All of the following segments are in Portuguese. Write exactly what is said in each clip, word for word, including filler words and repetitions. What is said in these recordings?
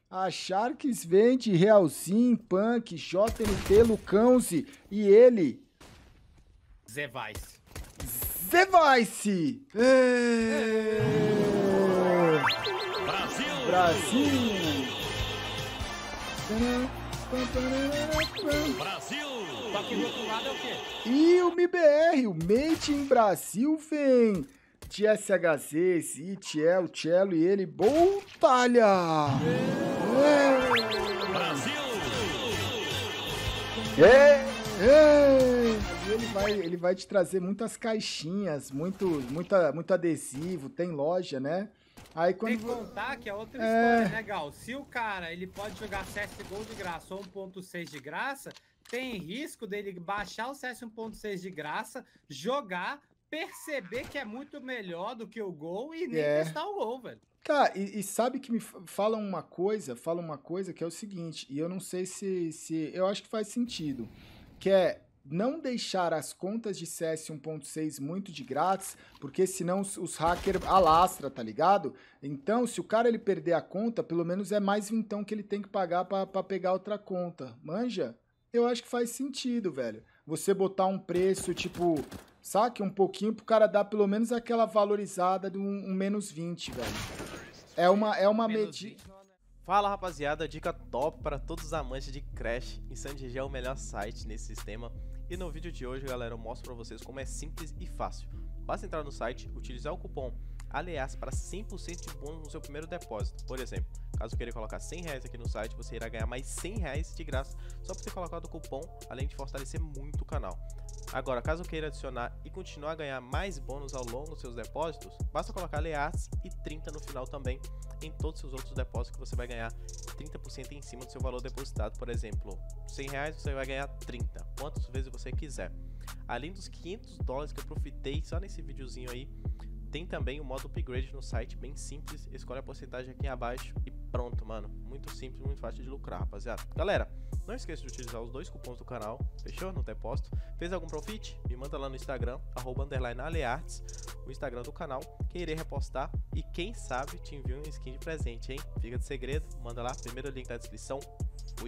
A Sharks vende Realzin, Punk, J N T, Lucãozi e ele... Zevice. Zevice! É... Brasil! Brasil! Brasil! Só que do outro lado é o quê? E o M I B R, o Made in Brasil vem de S H Z, Zit, El, Cello e ele, Boltalha! É. Brasil! É. É. E ele vai, ele vai te trazer muitas caixinhas, muito, muita, muito adesivo, tem loja, né? Aí quando... Tem que contar que é outra É. história, né, Gal? Se o cara ele pode jogar C S G O de graça ou um ponto seis de graça, tem risco dele baixar o C S um ponto seis de graça, jogar, perceber que é muito melhor do que o Gol e nem É. testar o Gol, velho. Cara, e, e sabe que me fa- falam uma coisa, falam uma coisa que é o seguinte, e eu não sei se, se... Eu acho que faz sentido, que é não deixar as contas de C S um ponto seis muito de grátis, porque senão os, os hackers alastram, tá ligado? Então, se o cara ele perder a conta, pelo menos é mais vintão que ele tem que pagar pra, pra pegar outra conta. Manja? Eu acho que faz sentido, velho. Você botar um preço, tipo, saque um pouquinho pro cara dar pelo menos aquela valorizada de um, um menos vinte, velho. É uma, é uma Menos medida... vinte, não, né? Fala rapaziada, dica top para todos os amantes de Crash. InSanity é o melhor site nesse sistema. E no vídeo de hoje, galera, eu mostro para vocês como é simples e fácil. Basta entrar no site, utilizar o cupom ALEAS para cem por cento de bônus no seu primeiro depósito. Por exemplo, caso queira colocar cem reais aqui no site, você irá ganhar mais cem reais de graça só por ter colocado o cupom, além de fortalecer muito o canal. Agora, caso queira adicionar e continuar a ganhar mais bônus ao longo dos seus depósitos, basta colocar ALEAS e trinta no final também em todos os seus outros depósitos, que você vai ganhar trinta por cento em cima do seu valor depositado. Por exemplo, cem reais você vai ganhar trinta, quantas vezes você quiser. Além dos quinhentos dólares que eu profitei só nesse videozinho aí, tem também o modo upgrade no site, bem simples. Escolhe a porcentagem aqui abaixo e pronto, mano. Muito simples, muito fácil de lucrar, rapaziada. Galera, não esqueça de utilizar os dois cupons do canal, fechou? No depósito. Fez algum profit? Me manda lá no Instagram, arroba underline alearts, o Instagram do canal, que irei repostar. E quem sabe te envio um skin de presente, hein? Fica de segredo, manda lá, primeiro link na descrição. Fui!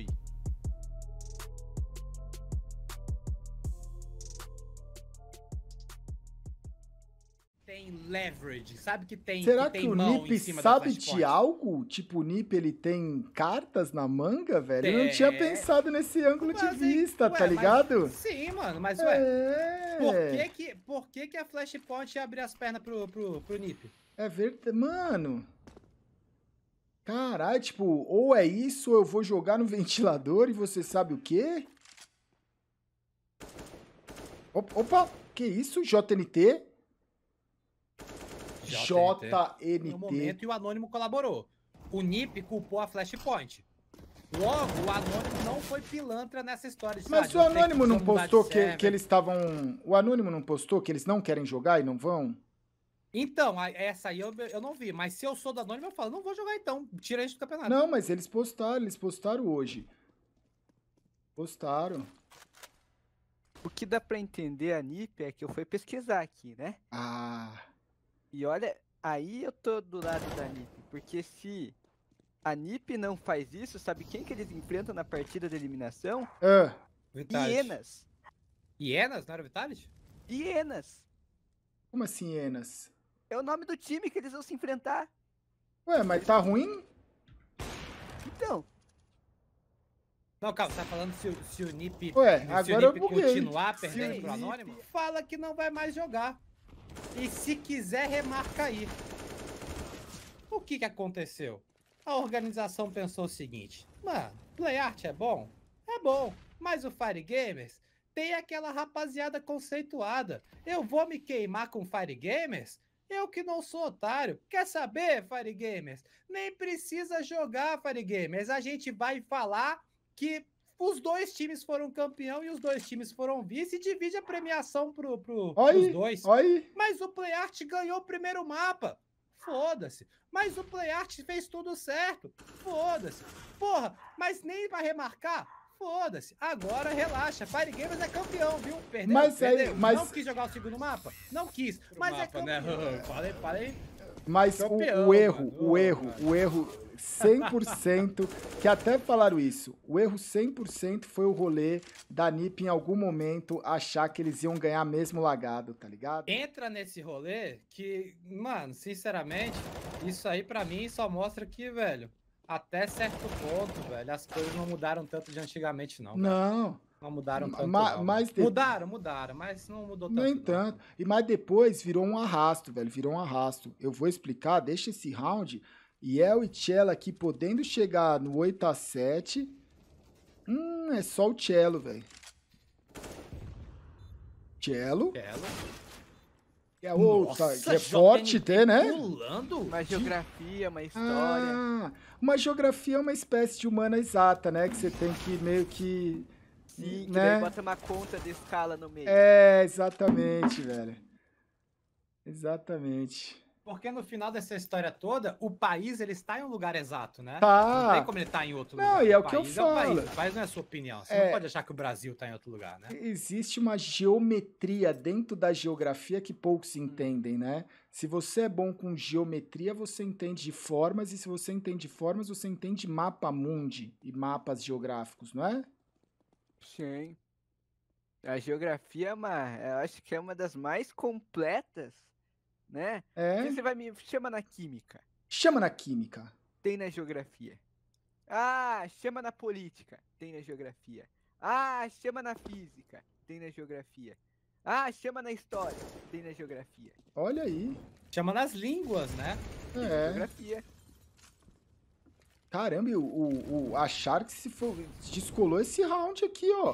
Tem leverage, sabe que tem, Será que que, tem o mão Nip em cima sabe da de flashpoint? algo? Tipo, o Nip ele tem cartas na manga, velho? Eu não É. tinha pensado nesse ângulo de Mas, hein, vista, ué, tá mas- ligado? Sim, mano, mas ué, É, por que que, por que que a flashpoint ia abrir as pernas pro, pro, pro Nip? é verdade. Mano. Caralho, tipo, ou é isso, ou eu vou jogar no ventilador e você sabe o quê? Opa, opa, que isso? J N T? J N No T. momento, e o Anônimo colaborou. O Nip culpou a flashpoint. Logo, o Anônimo não foi pilantra nessa história. De, Mas ah, o de ter Anônimo que não mudar de postou que, server. que eles estavam... O Anônimo não postou que eles não querem jogar e não vão? Então, a- essa aí eu, eu não vi. Mas se eu sou do Anônimo, eu falo, não vou jogar então. Tira isso do campeonato. Não, mas eles postaram, eles postaram hoje. Postaram. O que dá pra entender a Nip é que eu fui pesquisar aqui, né? Ah, E olha, aí eu tô do lado da Nip, porque se a Nip não faz isso, sabe quem que eles enfrentam na partida de eliminação? ah, Vitality. Hienas. Hienas? Não era Vitality? Hienas. como assim, Enas? É o nome do time que eles vão se enfrentar. Ué, mas tá ruim? Então, Não, calma, você tá falando se, o- se o Nip, Ué, se agora o eu Nip buguei. continuar Se perdendo o pro Nip- Anônimo? Fala que não vai mais jogar. E se quiser, remarca aí. O que que aconteceu? A organização pensou o seguinte: mano, PlayArt é bom? É bom, mas o Fire Gamers tem aquela rapaziada conceituada. Eu vou me queimar com Fire Gamers? Eu que não sou otário. Quer saber, Fire Gamers? Nem precisa jogar, Fire Gamers. A gente vai falar que os dois times foram campeão e os dois times foram vice e divide a premiação pro, pro, Olha pros aí, dois. olha aí. Mas o PlayArt ganhou o primeiro mapa. Foda-se. Mas o PlayArt fez tudo certo. Foda-se. Porra, mas nem vai remarcar? Foda-se. Agora relaxa. Fire Gamers é campeão, viu? Perdeu, Mas aí- perdeu. mas- Não quis jogar o segundo mapa? Não quis. Mas é mapa, né? campeão. Falei, falei. Mas o, Campeão, o erro, mano. o Ô, erro, mano. o erro cem por cento, que até falaram isso, o erro cem por cento foi o rolê da N I P em algum momento achar que eles iam ganhar mesmo lagado, tá ligado? Entra nesse rolê que, mano, sinceramente, isso aí pra mim só mostra que, velho, até certo ponto, velho, as coisas não mudaram tanto de antigamente, não. cara. Não, Não mudaram tanto, Ma- não. mas velho. de- Mudaram, mudaram, mas não mudou tanto. nem não. tanto. E mas depois virou um arrasto, velho, virou um arrasto. Eu vou explicar, deixa esse round, Yel e Cello aqui podendo chegar no oito a sete. Hum, é só o Cello, velho. Cello, Cello. que é outra, Nossa, que é J N forte T ter, né? Pulando? Uma geografia, uma história. Ah, uma geografia é uma espécie de humana exata, né? Que você tem que meio que... Sim, que né? daí bota uma conta de escala no meio. É, exatamente, velho. Exatamente. Porque no final dessa história toda, o país ele está em um lugar exato, né? Tá. Não tem como ele estar em outro Não, lugar. e é o que eu país é o país. falo. O país não é a sua opinião. Você É. não pode achar que o Brasil está em outro lugar, né? Existe uma geometria dentro da geografia que poucos entendem, né? Se você é bom com geometria, você entende de formas, e se você entende formas, você entende mapa mundi e mapas geográficos, não é? Sim. A geografia é uma, eu acho que é uma das mais completas, né? É. Porque você vai me chama na química, Chama na química. tem na geografia. Ah, chama na política, tem na geografia. Ah, chama na física, tem na geografia. Ah, chama na história, tem na geografia. Olha aí. Chama nas línguas, né? Tem na É. geografia. Caramba, e o, o, o, a Shark se for, descolou esse round aqui, ó.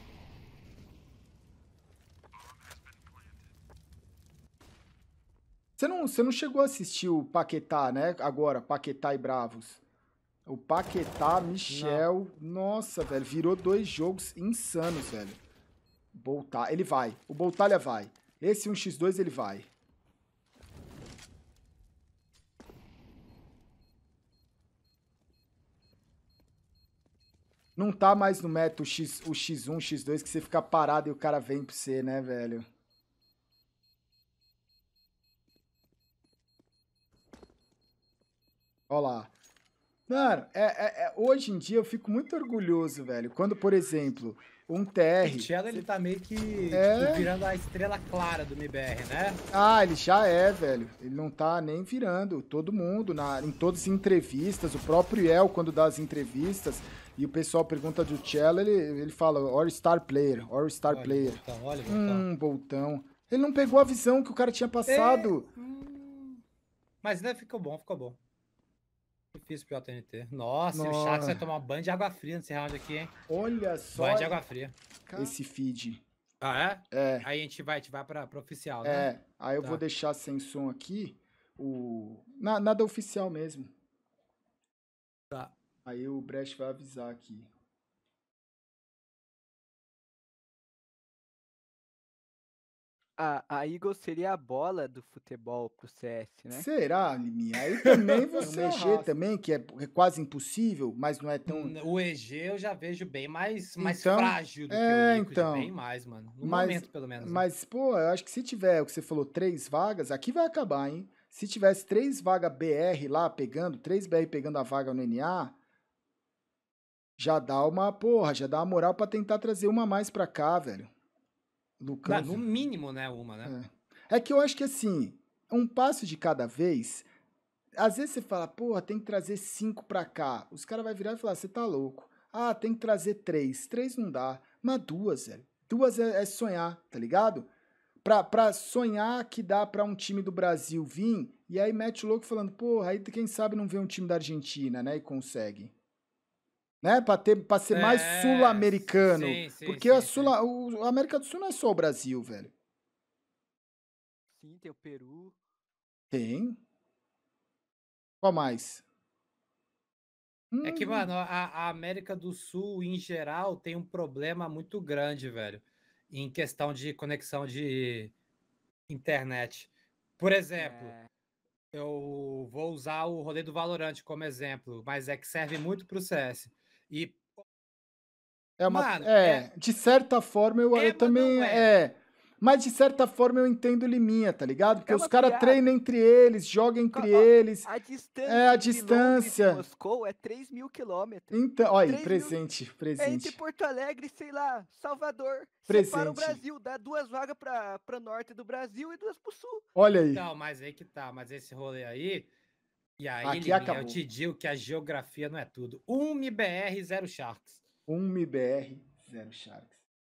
Você não, você não chegou a assistir o Paquetá, né? Agora, Paquetá e Bravos. O Paquetá, Michel, nossa, velho, virou dois jogos insanos, velho. Boltar, ele vai. O Boltalha vai. Esse um contra dois ele vai. Não tá mais no meta o, X, o xis um, xis dois que você fica parado e o cara vem pra você, né, velho? Ó lá. Mano, é, é- é- hoje em dia eu fico muito orgulhoso, velho. Quando, por exemplo, um T O R. Cello, ele tá meio que, É. que virando a estrela clara do M B R, né? Ah, ele já é, velho. Ele não tá nem virando. Todo mundo, na, em todas as entrevistas, o próprio El, quando dá as entrevistas, e o pessoal pergunta do Cello, ele, ele fala All-Star Player, All-Star Olha o Player. Voltão, olha o Voltão. Hum, Boltão. Ele não pegou a visão que o cara tinha passado. Hum. Mas né, ficou bom, ficou bom. Difícil pro J N T. Nossa, e o Nossa. Sharks vai tomar um banho de água fria nesse round aqui, hein? Olha só Banho de água fria. esse feed. Ah, é? É, Aí a gente vai, a gente vai pra, pra oficial, né? é. Aí eu Tá. vou deixar sem som aqui. O... Na- nada oficial mesmo. Tá. Aí o Brecht vai avisar aqui. A, a Eagle seria a bola do futebol pro C S, né? Será, Liminha? Aí também você É um E G arrasto. também, que é é quase impossível, mas não é tão... Hum, O E G eu já vejo bem mais, mais Então, frágil do é, que o Liquid, então. bem mais, mano. No Mas- momento, pelo menos. né? Mas, pô, eu acho que se tiver, o que você falou, três vagas, aqui vai acabar, hein? Se tivesse três vagas B R lá pegando, três B R pegando a vaga no N A, já dá uma, porra, já dá uma moral pra tentar trazer uma a mais pra cá, velho. Não, Lucas. no mínimo, né, uma, né? É. É que eu acho que assim, um passo de cada vez. Às vezes você fala, porra, tem que trazer cinco pra cá. Os caras vão virar e falar, você tá louco. Ah, tem que trazer três. Três não dá. Mas duas, velho. Duas é, é sonhar, tá ligado? Pra, pra sonhar que dá pra um time do Brasil vir, e aí mete o louco falando, porra, aí quem sabe não vê um time da Argentina, né? E consegue. Né? Pra, ter, pra ser mais É, sul-americano. sim, sim, Porque sim, a, sim. Sul, o, a América do Sul não é só o Brasil, velho. Sim, tem o Peru. Tem. Qual mais? É que, Hum, mano, a, a América do Sul, em geral, tem um problema muito grande, velho, em questão de conexão de internet. Por exemplo, É, eu vou usar o rolê do Valorant como exemplo, mas é que serve muito pro C S. E É uma, Mano, é, de certa forma eu, É, eu mas também não é. Mas de certa forma eu entendo o Liminha, tá ligado? Porque É os uma caras piada. treinam entre eles, jogam entre Ó, ó, eles. A distância É, a de Londres distância. e Moscou é três mil quilômetros. Então, olha aí, três mil presente, É entre presente. Porto Alegre e, sei lá, Salvador. Separa o Presente. Brasil, dá duas vagas pra, pra norte do Brasil e duas pro sul. Olha aí. Então, mas aí que tá. Mas esse rolê aí... E aí, Aqui Liminha, acabou. eu te digo que a geografia não é tudo. um M B R, zero Sharks. um M B R, zero Sharks.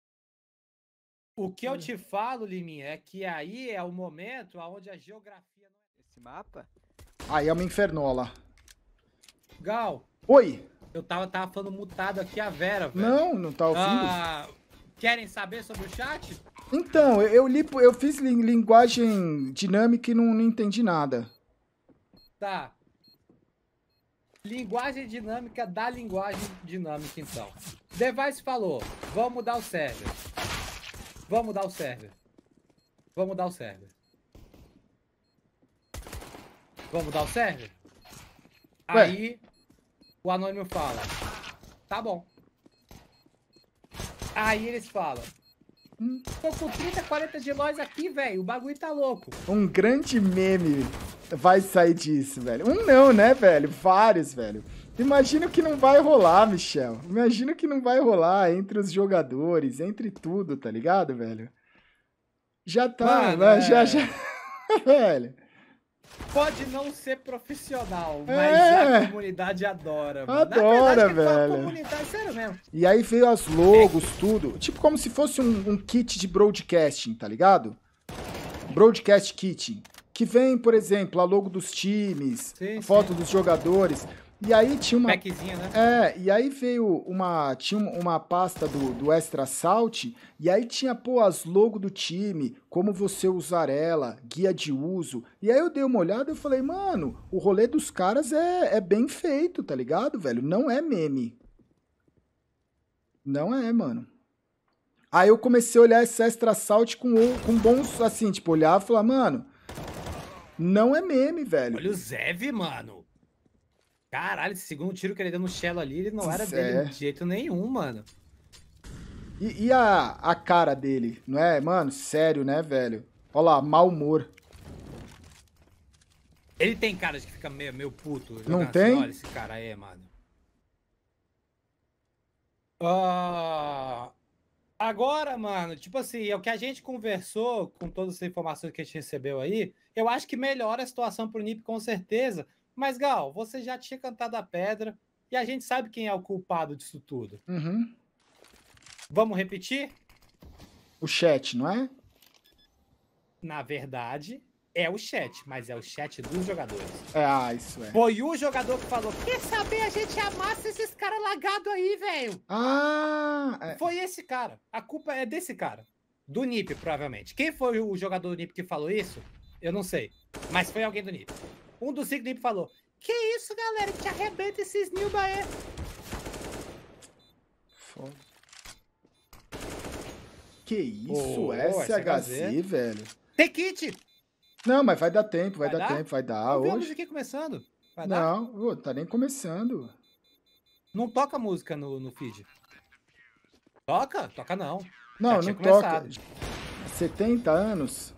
O que eu te falo, Liminha, é que aí é o momento onde a geografia não é... Esse mapa? Aí é uma infernola. Gal, Oi. eu tava, tava falando mutado aqui a Vera, velho. Não, não tá ouvindo? Ah, querem saber sobre o chat? Então, eu, eu li, eu fiz lin- linguagem dinâmica e não, não entendi nada. Tá. Linguagem dinâmica da linguagem dinâmica, então. Device falou, vamos mudar o server. Vamos mudar o server. Vamos mudar o server. Vamos mudar o server? Ué. Aí, o anônimo fala, tá bom. Aí eles falam, hum, tô com trinta, quarenta de nós aqui, velho, o bagulho tá louco. Um grande meme vai sair disso, velho. Um não, né, velho? Vários, velho. Imagina que não vai rolar, Michel. Imagina que não vai rolar entre os jogadores, entre tudo, tá ligado, velho? Já tá, Mano, mas já, é. já... velho. Pode não ser profissional, mas É. a comunidade adora, mano. Adora, Na verdade, que foi a velho. comunidade, sério mesmo. E aí veio as logos, tudo. Tipo como se fosse um, um kit de broadcasting, tá ligado? Broadcast kit. Que vem, por exemplo, a logo dos times, Sim, a foto sim. dos jogadores. E aí tinha uma... Packzinha, né? É, e aí veio uma... Tinha um- uma pasta do, do Extra Salt, e aí tinha, pô, as logo do time, como você usar ela, guia de uso. E aí eu dei uma olhada e eu falei, mano, o rolê dos caras é, é bem feito, tá ligado, velho? Não é meme. Não é, mano. Aí eu comecei a olhar esse Extra Salt com, o- com bons, assim, tipo, olhar e falar, mano, não é meme, velho. Olha o Zev, mano. Caralho, esse segundo tiro que ele deu no Shell ali, ele não era É. dele de jeito nenhum, mano. E, e a, a cara dele, não é? Mano, sério, né, velho? Olha lá, mau humor. Ele tem cara de que fica meio, meio puto. Não jogando tem? Assim, olha esse cara aí, mano. Ah, agora, mano, tipo assim, é o que a gente conversou com todas as informações que a gente recebeu aí, eu acho que melhora a situação pro Nip com certeza. Mas, Gal, você já tinha cantado a pedra e a gente sabe quem é o culpado disso tudo. Uhum. Vamos repetir? O chat, não é? Na verdade, é o chat, mas é o chat dos jogadores. É, ah, isso é. Foi o jogador que falou: quer saber, a gente amassa esses caras lagados aí, velho. Ah, é. Foi esse cara. A culpa é desse cara. Do Nip, provavelmente. Quem foi o jogador do Nip que falou isso? Eu não sei. Mas foi alguém do Nip. Um dos cinco do Nip falou: que isso, galera? Que arrebenta esses Nilba aí. Foda. Que isso, Ô, S H Z, S H Z. velho. Tem kit! Não, mas vai dar tempo, vai, Vai dar, dar? tempo, vai dar Eu vi a hoje. música aqui começando. Vai dar? Não, ô, tá nem começando. Não toca música no, no feed. Toca? Toca não. Não, Já não tinha toca. começado. setenta anos.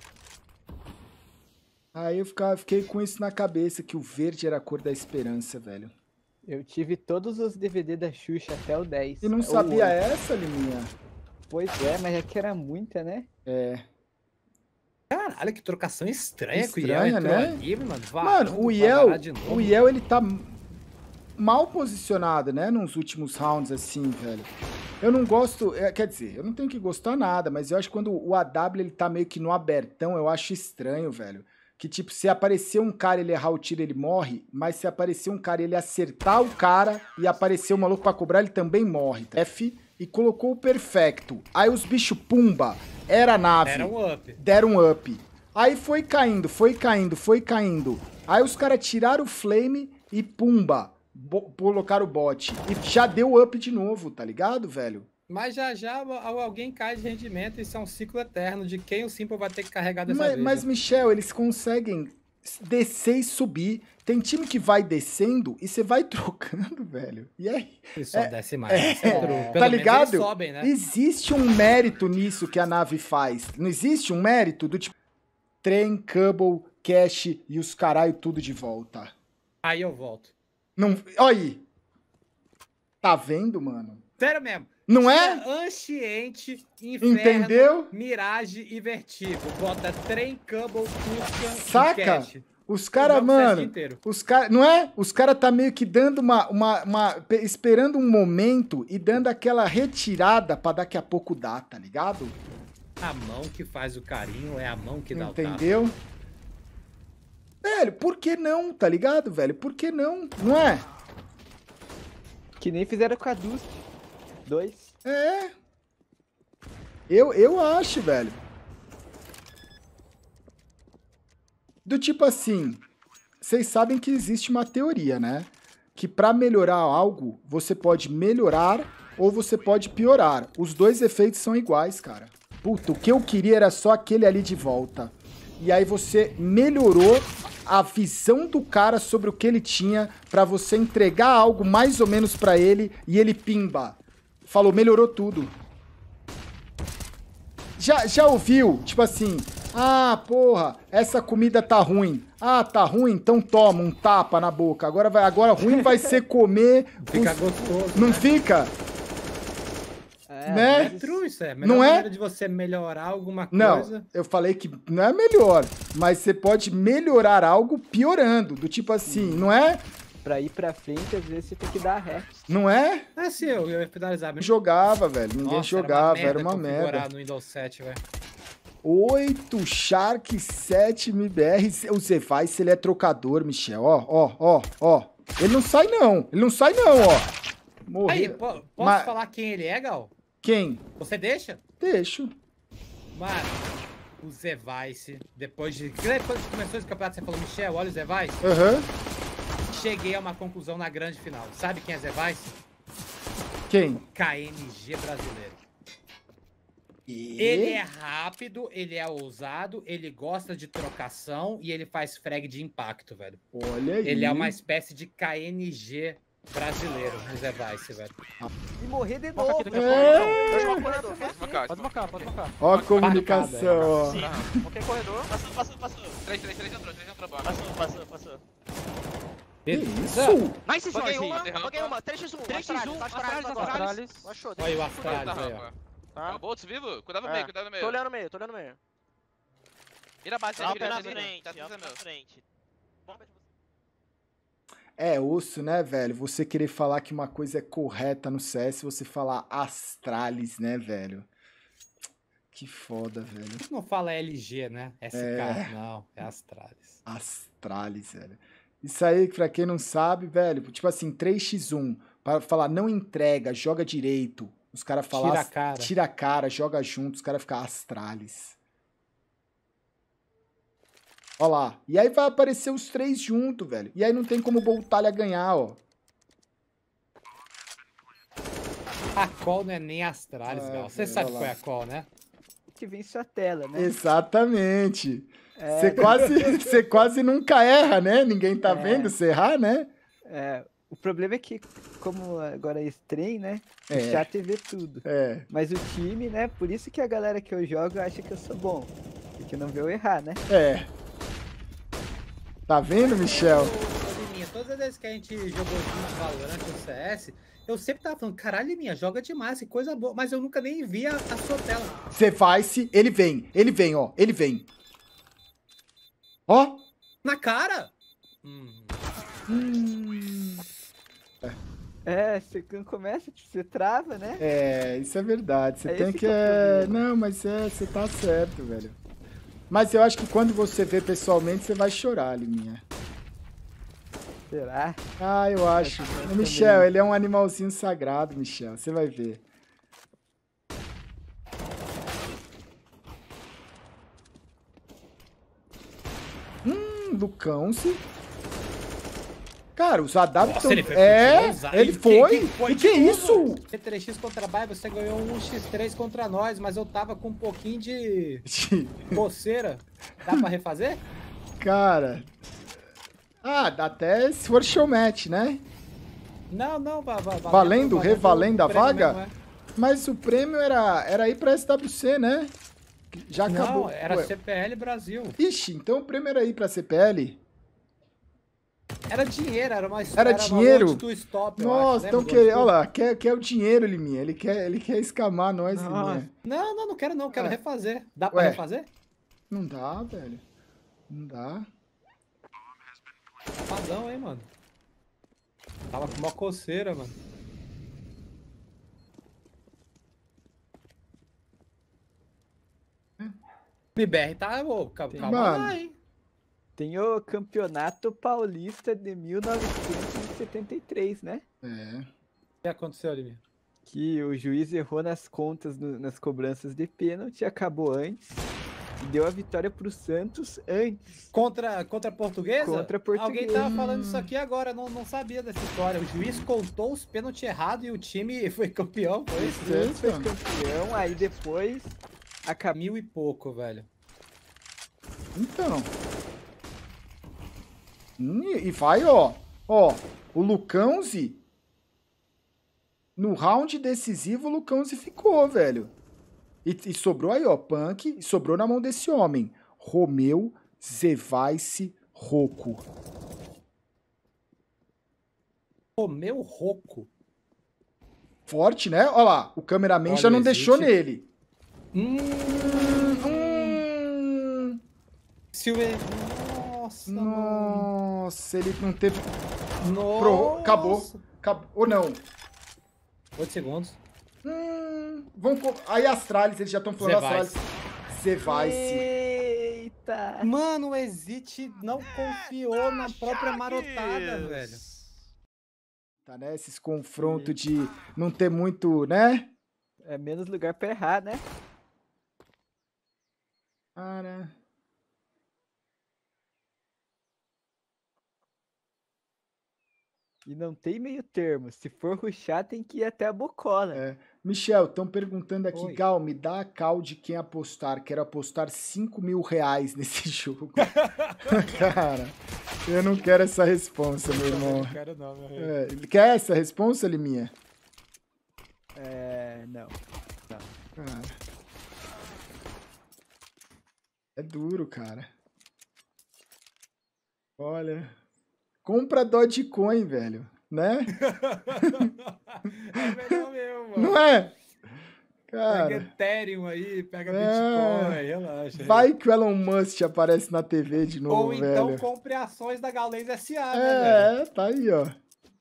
Aí eu ficava, fiquei com isso na cabeça, que o verde era a cor da esperança, velho. Eu tive todos os D V D da Xuxa até o dez. E não ou sabia oito. essa, Liminha? Pois é, mas é que era muita, né? É. Caralho, que trocação estranha, que o Estranha, Iel entrou né? ali, mano. Mano, varando o pra Iel, varar de novo. o Iel, ele tá mal posicionado, né, nos últimos rounds, assim, velho. Eu não gosto, é, quer dizer, eu não tenho que gostar nada, mas eu acho que quando o A W, ele tá meio que no abertão, eu acho estranho, velho. Que, tipo, se aparecer um cara e ele errar o tiro, ele morre, mas se aparecer um cara e ele acertar o cara e aparecer o maluco pra cobrar, ele também morre. Tá? F e colocou o perfecto. Aí os bichos, pumba, era a nave. Era um up. Deram um up. Aí foi caindo, foi caindo, foi caindo. Aí os caras tiraram o flame e pumba, colocaram o bot. E já deu up de novo, tá ligado, velho? Mas já já al- alguém cai de rendimento e isso é um ciclo eterno de quem o Simple vai ter que carregar dessa Mas, vez. mas, né? Michel, eles conseguem descer e subir. Tem time que vai descendo e você vai trocando, velho. E aí? E só É, desce mais. é, Isso é true. tá Pelo menos ligado? eles sobem, né? Existe um mérito nisso que a nave faz. Não existe um mérito do tipo trem, Cubble, cache e os caralho tudo de volta. Aí eu volto. Não, olha aí. Tá vendo, mano? Sério mesmo. Não é? Anciente, Inferno, Entendeu? Mirage e Vertigo. Bota trem, Cubble, Tuscan Saca? e Cache. Os caras, jogo o C S mano, inteiro. os caras, não é? Os caras tá meio que dando uma, uma, uma, pe- esperando um momento e dando aquela retirada pra daqui a pouco dar, tá ligado? A mão que faz o carinho é a mão que dá o tapa. Entendeu? Velho, por que não, tá ligado, velho? Por que não? Não é? Que nem fizeram com a Dust. Dois. É. Eu, eu acho, velho. Do tipo assim, vocês sabem que existe uma teoria, né? Que pra melhorar algo, você pode melhorar ou você pode piorar. Os dois efeitos são iguais, cara. Puta, o que eu queria era só aquele ali de volta. E aí você melhorou a visão do cara sobre o que ele tinha pra você entregar algo mais ou menos pra ele e ele pimba. Falou, melhorou tudo. Já, já ouviu? Tipo assim, ah, porra, essa comida tá ruim. Ah, tá ruim? Então toma um tapa na boca. Agora, vai, agora ruim vai ser comer... Fica os- gostoso. Não né? fica? É, Né? É true isso, é. A melhor Não é? maneira de você melhorar alguma Não, coisa. eu falei que não é melhor, mas você pode melhorar algo piorando. Do tipo assim, não é? Pra ir pra frente, às vezes você tem que dar ré. Não é? Ah, sim, eu eu ia finalizar. Não jogava, velho. Ninguém Nossa, jogava, era uma configurar merda. no Windows sete, velho. oito Shark sete M B R. O Zevice, ele é trocador, Michel. Ó, ó, ó, ó. Ele não sai não. Ele não sai não, ó. Aí, Morreu. po- posso Mas- falar quem ele é, Gal? Quem? Você deixa? Deixo. Mano, o Zevice, depois de... Depois que começou esse campeonato, você falou, Michel, olha o Zevice. Aham. Cheguei a uma conclusão na grande final. Sabe quem é Zevice? Quem? K N G brasileiro. E? Ele é rápido, ele é ousado, ele gosta de trocação e ele faz frag de impacto, velho. Olha aí. Ele é uma espécie de K N G brasileiro, o Zevice, velho. E morrer de Foca novo. aqui daqui a É. pouco. Deixa eu corredor. Pode focar, Pode focar, pode focar. Ó a comunicação, ó. Ok, corredor. Passou, passou, passou. três, três, três entrou, três entrou. Bora. Passou, passou, passou. Que Beleza. isso? Nice, Foguei Jorge. uma, foguei uma. três x um. três por um, Astralis, Astralis. Achou. Olha o Astralis aí, ó. Tá? Acabou, vivo? Cuidado no É. meio, cuidado no meio. Tô olhando no meio, tô olhando no meio. Vira a base, Alp vira, na vira, vira. frente, Tá tudo Alp na meu. frente. É osso, né, velho? Você querer falar que uma coisa é correta no C S, você falar Astralis, né, velho? Que foda, velho. Não fala L G, né? S K, É. não, é Astralis. Astralis, velho. Isso aí, pra quem não sabe, velho, tipo assim, três por um, para falar não entrega, joga direito. Os caras falam Tira a cara. tira a cara, joga junto, os caras ficam Astralis. Ó lá. E aí vai aparecer os três juntos, velho. E aí não tem como o Boltalha ganhar, ó. A call não é nem Astralis, Ah, Gal. Você velho, sabe olha qual é lá. a call, né? Que vem sua tela, né? Exatamente. É, Você quase, você quase nunca erra, né? Ninguém tá É. vendo você errar, né? é, o problema é que, como agora é stream, né? O É. chat vê tudo. É. Mas o time, né? Por isso que a galera que eu jogo acha que eu sou bom. Porque não vê eu errar, né? É. Tá vendo, Michel? Ô, ô, Liminha, todas as vezes que a gente jogou junto Valorant ou C S, eu sempre tava falando, caralho, Liminha, joga demais, que coisa boa. Mas eu nunca nem via a sua tela. Você vai se. Ele vem, ele vem, ó. Ele vem. Ó. Na cara? Hum. Hum. É, você quando começa, você trava, né? É, isso é verdade. Você É tem esse que. que é o É... problema. Não, mas é, você tá certo, velho. Mas eu acho que quando você vê pessoalmente, você vai chorar, Liminha. Será? Ah, eu acho. O Michel, ele é um animalzinho sagrado, Michel. Você vai ver. Hum, Lucão-se. Cara, os adaptos. Nossa, ele foi É, ousado. ele E que- foi. que foi E que de isso? tudo. C três X contra a Bay, você ganhou um x três contra nós, mas eu tava com um pouquinho de coceira. Dá pra refazer? Cara. Ah, dá até se for showmatch, né? Não, não, va va valendo, Valendo, revalendo a o prêmio vaga? mesmo, é. Mas o prêmio era, era ir pra S W C, né? Já acabou. Não, era Ué. C P L Brasil. Ixi, então o prêmio era ir pra C P L? Era dinheiro, era uma Era dinheiro? uma do stop, eu Nossa, acho. então Lembra do quer, Stop? olha lá, quer, quer o dinheiro, Liminha. Ele quer, ele quer escamar nós, Nossa. Liminha. Não, não, não quero não, quero É. refazer. Dá pra Ué. refazer? Não dá, velho. Não dá. Padrão, hein, mano. Tava com uma coceira, mano. M B R tá, ô, calma, Tem- calma Mano. lá, hein. Tem o Campeonato Paulista de mil novecentos e setenta e três, né? É. O que aconteceu ali, minha? Que o juiz errou nas contas, no- nas cobranças de pênalti, acabou antes e deu a vitória pro Santos antes. Contra, contra a portuguesa? Contra a portuguesa. Alguém tava falando isso aqui agora, não, não sabia dessa história. O juiz contou os pênaltis errados e o time foi campeão, foi isso? O Santos foi Eita. campeão, aí depois acabou. Mil e pouco, velho. Então. Hum, E vai, ó. Ó, o Lucãozi. No round decisivo, o Lucãozi ficou, velho. E, e sobrou aí, ó, Punk. E sobrou na mão desse homem. Romeu, Zevice, Rocco. Romeu Rocco. Forte, né? Ó lá, o cameraman Olha, já não existe. deixou nele. Hum, Hum, Silver. Nossa, mano. nossa, ele não teve... Nossa. Pro- acabou. Acabou. Ou não. oito segundos. Hum, vamos... co- Aí Astralis, eles já estão falando Astralis. Zevice. Zevice. Eita! Mano, o Exit não confiou na própria marotada, velho. Tá, né? Esses confrontos de não ter muito, né? É menos lugar pra errar, né? Cara... E não tem meio termo. Se for rushar, tem que ir até a bocola. É. Michel, estão perguntando aqui, Oi. Gal, me dá a call de quem apostar. Quero apostar cinco mil reais nesse jogo. Cara, eu não quero essa responsa, meu irmão. Não quero não, meu rei. É, quer essa responsa, Liminha? É. Não. Cara. É duro, cara. Olha. Compra Dogecoin, velho. Né? É melhor mesmo, mano. Não é? Pega Cara, Ethereum aí, pega É. Bitcoin, relaxa. vai que o Elon Musk aparece na T V de novo, Ou então velho. compre ações da Gaules S A, né, velho? É, tá aí, ó.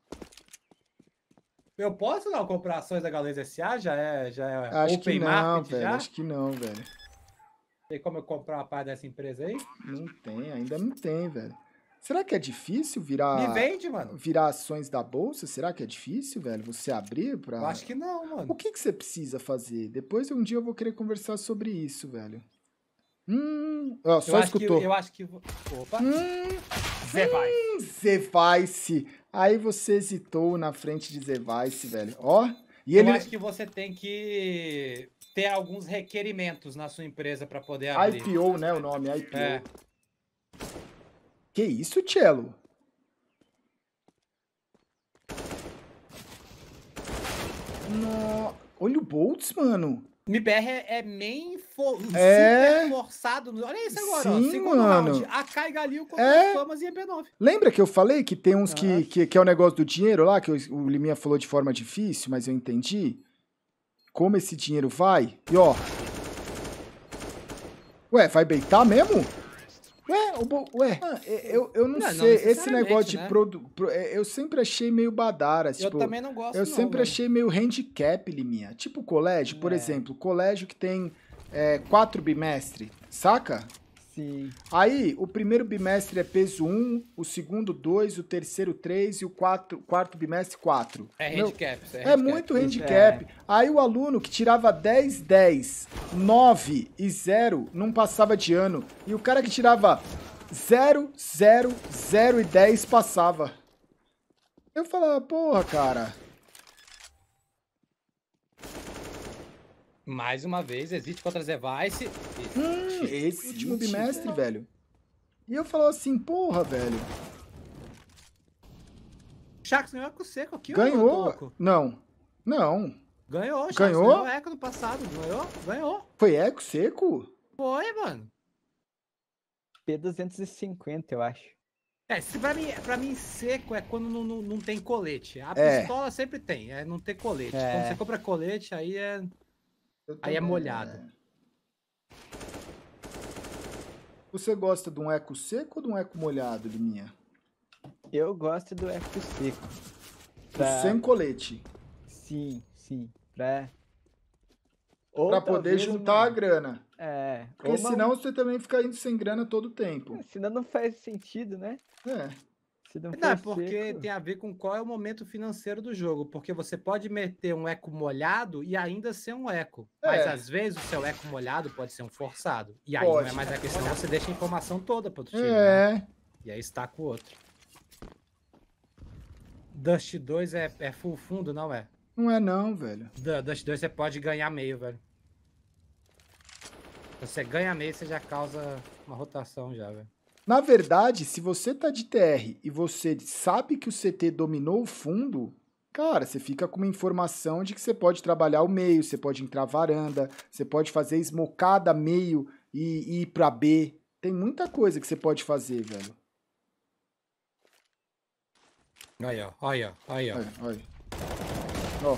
Eu posso não comprar ações da Gaules S A? Já é, já é Acho que open não, market velho. já? Acho que não, velho. Tem como eu comprar uma parte dessa empresa aí? Não tem, ainda não tem, velho. Será que é difícil virar Me vende, mano. virar ações da bolsa? Será que é difícil, velho? Você abrir pra. Eu acho que não, O mano. que que você precisa fazer? Depois um dia eu vou querer conversar sobre isso, velho. Hum, ó, Eu só acho que, escutou. eu acho que... Opa. Hum, Zé vai. Zevice. Aí você hesitou na frente de Zevice, velho. Ó. E Eu ele acho que você tem que ter alguns requerimentos na sua empresa para poder abrir. I P O, né, o nome, I P O. É. Que isso, Cello? No... Olha o Boltz, mano. M B R é, é main fo É. super forçado. no- Olha isso agora, ó. Sim, Segundo mano. round. A Kai Galil contra É. as Famas e E B nove. Lembra que eu falei que tem uns que, Nossa. que, que é o negócio do dinheiro lá, que o, o Liminha falou de forma difícil, mas eu entendi? Como esse dinheiro vai? E ó. Ué, vai beitar mesmo? Ué, o bo- ué, ah, eu, eu não, Não, não sei, esse necessariamente, negócio de né? produ... pro- é, eu sempre achei meio badara, Eu tipo... também não gosto, Eu não, sempre velho. achei meio handicap, Liminha. Tipo colégio, por É. exemplo, colégio que tem é, quatro bimestres, saca? Sim. Aí, o primeiro bimestre é peso um, o segundo dois, o terceiro três e o quatro, quarto bimestre quatro. É Meu, handicap. isso é handicap. muito Isso handicap. Aí o aluno que tirava dez, dez, nove e zero não passava de ano. E o cara que tirava zero, zero, zero e dez passava. Eu falava, porra, cara... Mais uma vez, existe contra Zevice. Hum, esse último bimestre, velho. E eu falava assim, porra, velho. Sharks ganhou eco seco aqui, Ganhou? ô, Não. Não. Ganhou, Sharks Ganhou? ganhou eco no passado. Ganhou? Ganhou. Foi eco seco? Foi, mano. P duzentos e cinquenta, eu acho. É, se pra, mim, pra mim seco é quando não, não, não tem colete. A É. pistola sempre tem, é não ter colete. É. Quando você compra colete, aí é, Eu aí é também, molhado. né? Você gosta de um eco seco ou de um eco molhado, Liminha? Eu gosto do eco seco. O Pra- Sem colete. Sim, sim. Pra, Ou Pra poder talvez juntar uma- a grana. É. Porque ou uma- senão você também fica indo sem grana todo o tempo. Senão não faz sentido, né? É. Se não, Não, é for porque seco- tem a ver com qual é o momento financeiro do jogo. Porque você pode meter um eco molhado e ainda ser um eco. Mas É. às vezes o seu eco molhado pode ser um forçado. E aí não é Pode. mais eco, senão você deixa a informação toda pro time. né? É. E aí está com o outro. Dust dois é, é full fundo, não é? Não é não, velho. Da- Dust dois você pode ganhar meio, velho. Você ganha meio, você já causa uma rotação já, velho. Na verdade, se você tá de T R e você sabe que o C T dominou o fundo, cara, você fica com uma informação de que você pode trabalhar o meio, você pode entrar varanda, você pode fazer esmocada meio e, e ir pra B. Tem muita coisa que você pode fazer, velho. Aí, ó. Aí, ó. Aí, ó. Olha, olha. Ó.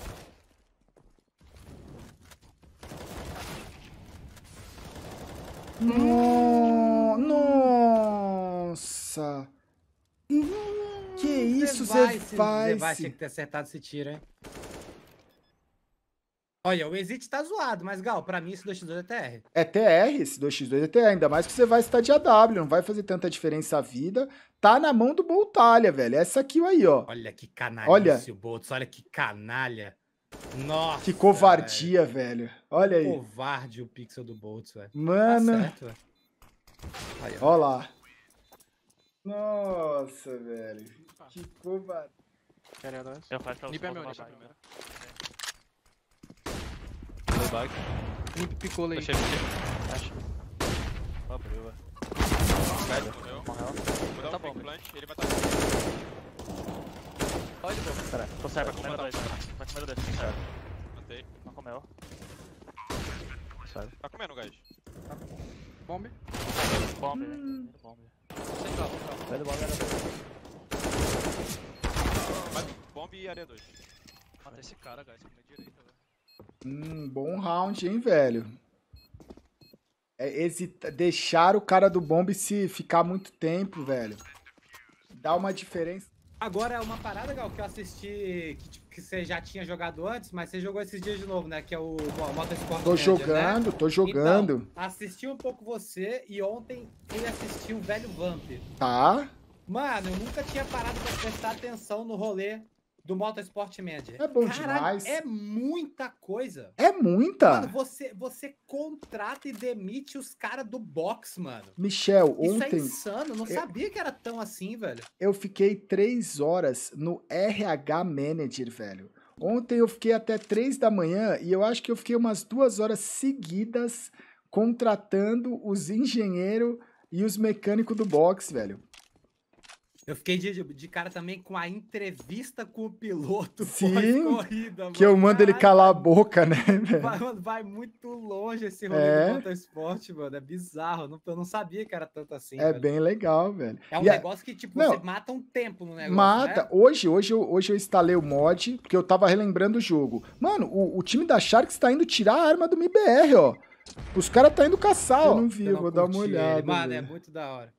No- Nossa! Que isso, Zé você vai faz? tinha que ter acertado esse tiro, hein? Olha, o Exit tá zoado, mas Gal, pra mim esse dois por dois é T R. É T R, esse dois por dois é T R, ainda mais que você vai estar de A W, não vai fazer tanta diferença a vida. Tá na mão do Boltalha, velho. Essa kill aí, ó. Olha que canalha Olha. o Boltz, olha que canalha. Nossa. Que covardia, velho. Olha velho. aí. Covarde o pixel do Boltz, velho. Mano, Tá certo, velho. Aí, ó. ó lá. Nossa, velho. Que covardia. Eu faço pra você. Limpa meu, uma limpa bike. primeiro. Deu bike. Limpa picou aí. Deixei, deixei. Acho. Ó, por aí, Velho, morreu. Morreu. Vou dar Tá um bom, fake velho. plant, ele vai estar. Pode, meu. Pera, tô certo, vai comer dois. Vai comer dois, certo. Matei. Não comeu. Certo. Tá comendo, guys. Bomb. Bomb, velho. Bomb. Central, central. Sai do bola, galera. Vai- Bomb e areia dois. Mata esse cara, guys. Comer direita, velho. Hum, bom round, hein, velho. É hesita... deixar o cara do bombe se ficar muito tempo, velho. Dá uma diferença. Agora é uma parada, Gal, que eu assisti, que, tipo, que você já tinha jogado antes, mas você jogou esses dias de novo, né? Que é o Mo- Motorsport Tô Manager, jogando, né? tô jogando. Então, assisti um pouco você e ontem fui assistir o velho Vamp. Tá? Mano, eu nunca tinha parado pra prestar atenção no rolê do Motorsport Manager. É bom Caralho, demais. É muita coisa. É muita. Mano, você, você contrata e demite os caras do box, mano. Michel, Isso é ontem insano. Eu não eu- sabia que era tão assim, velho. eu fiquei três horas no R H Manager, velho. Ontem eu fiquei até três da manhã e eu acho que eu fiquei umas duas horas seguidas contratando os engenheiros e os mecânicos do box, velho. Eu fiquei de, de cara também com a entrevista com o piloto Sim, pós-corrida, Que eu mano. mando ele Caralho, calar a boca, né, velho? Vai, mano, vai muito longe esse rolê É. do motorsport, mano. É bizarro. Eu não, eu não sabia que era tanto assim. É velho. bem legal, velho. É um E a- negócio que, tipo, Não. você mata um tempo no negócio. Mata. Né? Hoje, hoje, eu, hoje eu instalei o mod, porque eu tava relembrando o jogo. Mano, o, o time da Sharks tá indo tirar a arma do M B R, ó. Os caras tá indo caçar, ó. Eu não vi, Eu eu vou dar uma curti ele. olhada. Mano, é velho. muito da hora.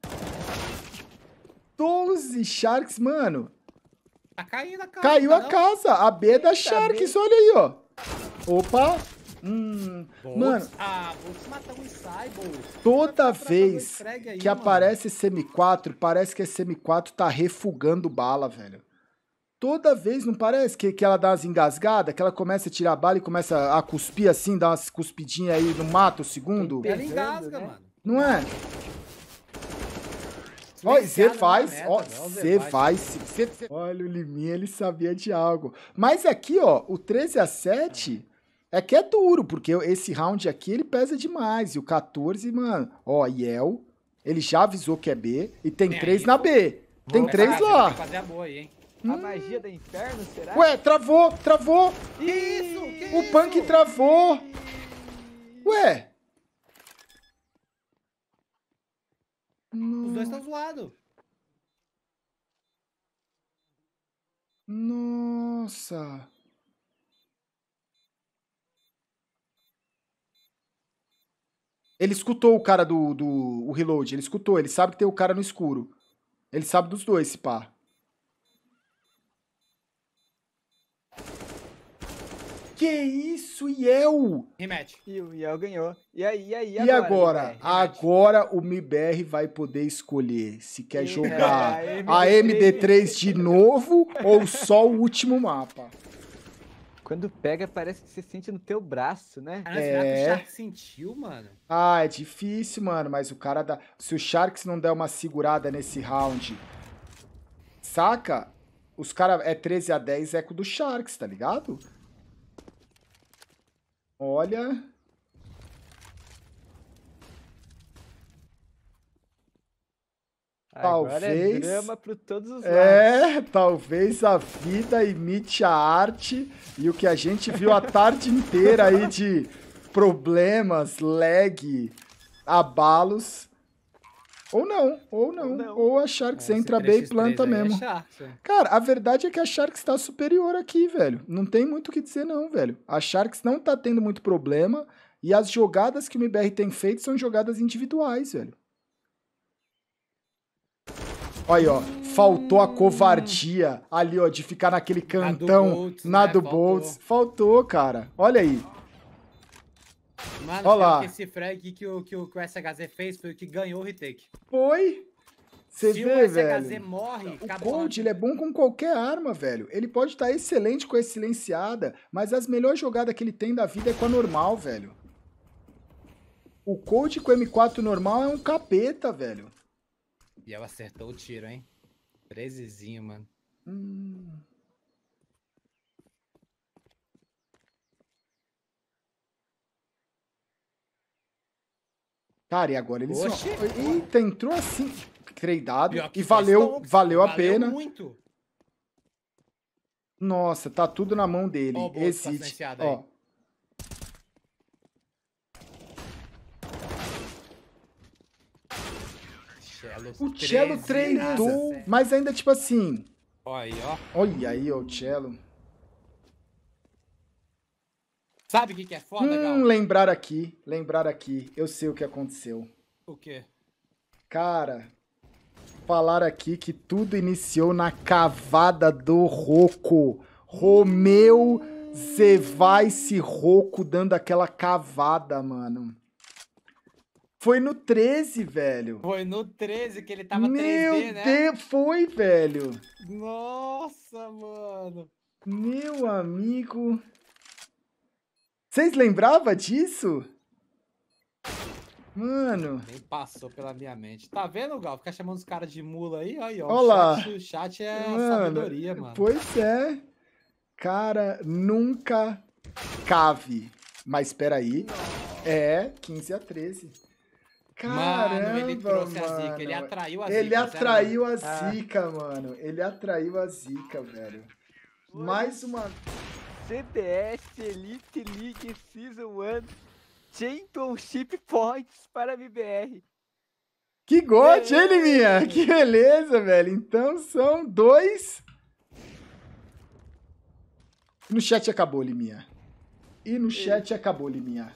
doze Sharks, mano. Tá caindo a casa. Caiu tá a não? casa. A B é da Eita, Sharks, B. olha aí, ó. Opa. Hum, Boltz? mano, Ah, Boltz mata um e sai, Boltz. toda Vai ficar pra vez fazer frag aí, que mano. aparece esse M quatro, parece que esse M quatro tá refugando bala, velho. Toda vez, não parece que, que ela dá umas engasgadas, que ela começa a tirar bala e começa a cuspir assim, dá umas cuspidinhas aí no mato o segundo? Ela Pesando, engasga, né? mano. Não é? Olha, você Silenciado faz, na meta, ó, né? O Zé você vai. faz, cê- cê- olha o Liminha, ele sabia de algo. Mas aqui, ó, o treze a sete é que é duro, porque esse round aqui ele pesa demais, e o quatorze, mano, ó, Yel, Ele já avisou que é B e tem É, três isso. na B. Tem Vamos três fazer, lá. tem que fazer a boa aí, hein? A magia do inferno, será? Ué, travou, travou. Isso, que O Punk travou. Ué. Os dois estão zoados. Nossa. Ele escutou o cara do, do o reload, ele escutou, ele sabe que tem o cara no escuro. Ele sabe dos dois, esse pá. Que isso, Yel? Rematch. E o Yel ganhou. E aí, e aí, E agora? M B R? Agora o M I B R vai poder escolher se quer É, jogar a a M D três de novo ou só o último mapa. Quando pega, parece que você sente no teu braço, né? Caralho, será que É. o Shark sentiu, mano? Ah, é difícil, mano, mas o cara dá... Se o Sharks não der uma segurada nesse round, saca? Os caras é treze a dez eco do Sharks, tá ligado? Olha... Agora Talvez- é drama por todos os lados. É, talvez a vida imite a arte e o que a gente viu a tarde inteira aí de problemas, lag, abalos. Ou não, ou não. Ou não. Ou a Sharks É, entra esse bem e três por três planta aí é mesmo. Sharks, é. Cara, a verdade é que a Sharks tá superior aqui, velho. Não tem muito o que dizer não, velho. A Sharks não tá tendo muito problema e as jogadas que o M B R tem feito são jogadas individuais, velho. Olha aí, ó. Faltou a covardia ali, ó, de ficar naquele Na do cantão Boltz, na né? do Faltou. Boltz. Faltou, cara. Olha aí. Mano, Olha lá. pior que esse frag que o, que, o, que o S H Z fez foi o que ganhou o retake. Foi. Você Se vê, o S H Z velho. morre, O acabou. Cold, ele é bom com qualquer arma, velho. Ele pode estar excelente com a silenciada, mas as melhores jogadas que ele tem da vida é com a normal, velho. O Cold com M quatro normal é um capeta, velho. E ela acertou o tiro, hein? trezezinho, mano. Hum. Cara, e agora eles vão... Oxi. Eita, entrou assim, tradeado, Pior que e faz valeu, tonks, valeu a pena. muito. Nossa, tá tudo na mão dele. Ó o Boltz tá Existe. silenciado Ó. aí. Cello O Cello treze, treinou, nossa, mas ainda tipo assim... Ó aí, ó. Olha aí, ó, o Cello. Sabe o que, que é foda, Hum, Gal? lembrar aqui, lembrar aqui. Eu sei o que aconteceu. O quê? Cara, falar aqui que tudo iniciou na cavada do Roco. Romeu Zevice Roco dando aquela cavada, mano. Foi no treze, velho. Foi no treze que ele tava Meu três D, né? Deus, foi, velho. Nossa, mano. Meu amigo. Vocês lembravam disso? Mano. Nem passou pela minha mente. Tá vendo, Gal? Ficar chamando os caras de mula aí, aí, ó. Olha O lá. chat, o chat é Mano, sabedoria, mano. Pois é. Cara, nunca cave. Mas espera aí. É quinze a treze. Caramba, Mano, ele trouxe a zica. Ele mano. atraiu a zica. Ele atraiu a Ah. zica, mano. Ele atraiu a zica, velho. Mais uma... C B S Elite League Season um Championship Points para M B R. Que gote, hein, Liminha? Que beleza, velho. Então são dois... No chat acabou, Liminha. E no chat acabou, Liminha.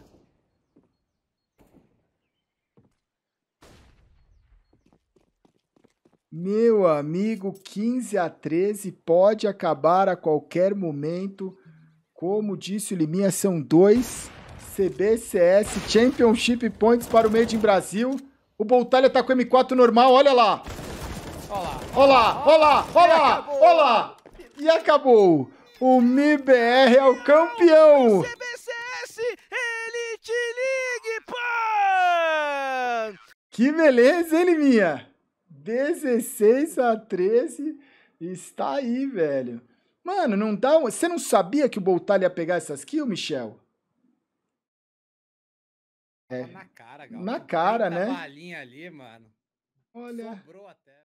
Meu amigo, quinze a treze pode acabar a qualquer momento. Como disse o Liminha, são dois C B C S Championship Points para o Made in Brasil. O Boltalha tá com M quatro normal, olha lá. Olha lá. Olha lá, olha lá, olha lá, olha lá. E acabou. O M I B R é o campeão. C B C S Elite League Pan! Que beleza, hein, Liminha? dezesseis a treze. Está aí, velho. Mano, não dá... um- Você não sabia que o Boltalha ia pegar essas kills, Michel? Tava na cara, Gal. Na cara, trinta né? balinha ali, mano. Olha. Sobrou até.